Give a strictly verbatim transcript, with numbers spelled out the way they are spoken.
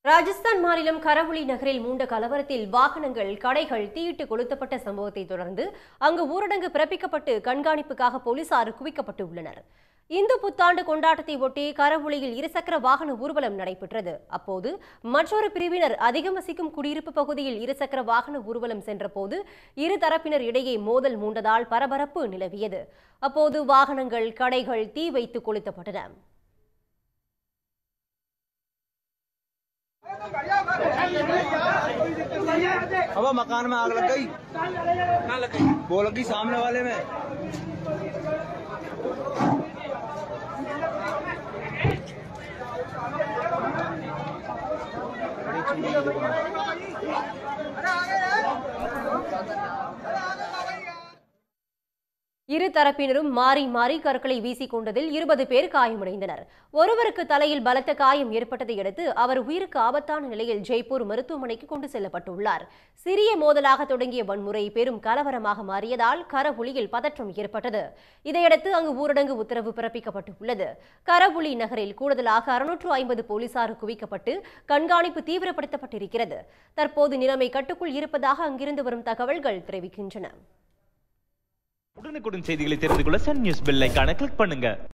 ராஜஸ்தான் மாநிலம் கரவுலி நகரில் மூண்ட கலவரத்தில் வாகனங்கள், கடைகள் தீயிட்டு கொளுத்தப்பட்ட சம்பவத்தை தொடர்ந்து அங்கு ஊரடங்கு பிறப்பிக்கப்பட்டு கண்காணிப்புக்காக போலீசார் குவிக்கப்பட்டுள்ளனர். இந்து புத்தாண்டு கொண்டாட்டத்தை ஒட்டி கரவுலியில் இருசக்கர வாகன ஊர்வலம் நடைபெற்றது. அப்போது மற்றொரு பிரிவினர் அதிகம் வசிக்கும் குடியிருப்பு பகுதியில் இருசக்கர வாகன ஊர்வலம் சென்றபோது இரு தரப்பினர் இடையே மோதல் மூண்டதால் பரபரப்பு நிலவியது. அப்போது வாகனங்கள், கடைகள் தீ வைத்து கொளுத்தப்பட்டன. अब मकान में आग लग गई, कहाँ लग गई? वो लग गई सामने वाले में। இரு தரப்பினரும் மாறி மாறி கற்களை வீசிக் கொண்டதில் இருபது பேர் காயமடைந்தனர். ஒருவருக்கு தலையில் பலத்த காயம் ஏற்பட்டதை அடுத்து அவர் உயிருக்கு ஆபத்தான நிலையில் ஜெய்ப்பூர் மருத்துவமனைக்கு கொண்டு செல்லப்பட்டுள்ளார். சிறிய மோதலாக தொடங்கிய வன்முறை பெரும் கலவரமாக மாறியதால் கரவுலியில் பதற்றம் ஏற்பட்டது. இதையடுத்து அங்கு ஊரடங்கு உத்தரவு பிறப்பிக்கப்பட்டுள்ளது. கரவுலி நகரில் கூடுதலாக அறுநூற்று ஐம்பது போலீசார் குவிக்கப்பட்டு கண்காணிப்பு தீவிரப்படுத்தப்பட்டிருக்கிறது. தற்போது நிலைமை கட்டுக்குள் இருப்பதாக அங்கிருந்து வரும் தகவல்கள் தெரிவிக்கின்றன. உடனுக்குடன் செய்திகளை தெரிந்து கொள்ள சன் நியூஸ் பெல் ஐகானை கிளிக் பண்ணுங்க.